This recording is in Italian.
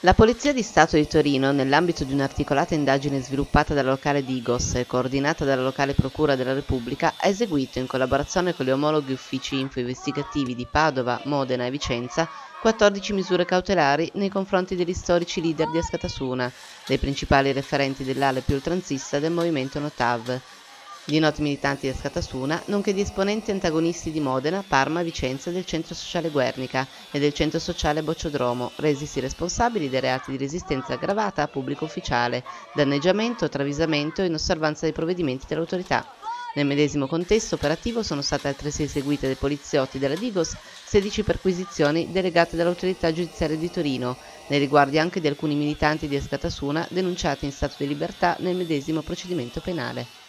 La Polizia di Stato di Torino, nell'ambito di un'articolata indagine sviluppata dalla locale Digos e coordinata dalla locale Procura della Repubblica, ha eseguito, in collaborazione con gli omologhi uffici info-investigativi di Padova, Modena e Vicenza, 14 misure cautelari nei confronti degli storici leader di Askatasuna, dei principali referenti dell'ala più oltranzista del movimento Notav, di noti militanti di Askatasuna, nonché di esponenti antagonisti di Modena, Parma, Vicenza e del Centro Sociale Guernica e del Centro Sociale Bocciodromo, resisi responsabili dei reati di resistenza aggravata a pubblico ufficiale, danneggiamento, travisamento e inosservanza dei provvedimenti dell'autorità. Nel medesimo contesto operativo sono state altresì eseguite dai poliziotti della Digos 16 perquisizioni delegate dall'autorità giudiziaria di Torino, nei riguardi anche di alcuni militanti di Askatasuna denunciati in stato di libertà nel medesimo procedimento penale.